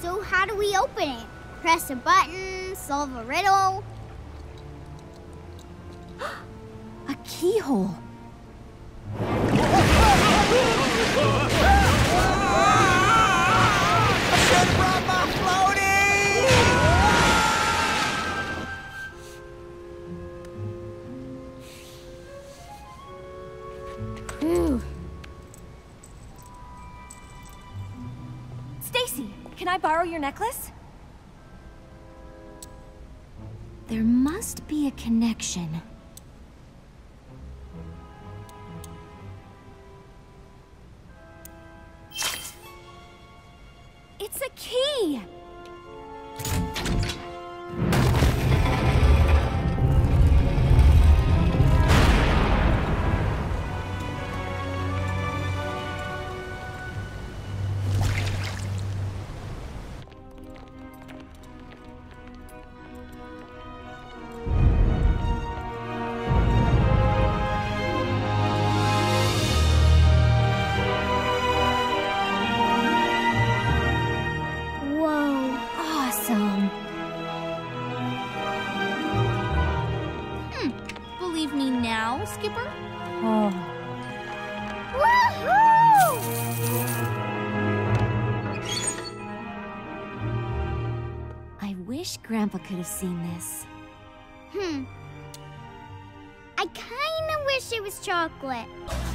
So how do we open it? Press a button, solve a riddle? A keyhole. Stacie, can I borrow your necklace? There must be a connection. It's a key! Believe me now, Skipper? Oh. Woohoo! I wish Grandpa could have seen this. I kinda wish it was chocolate.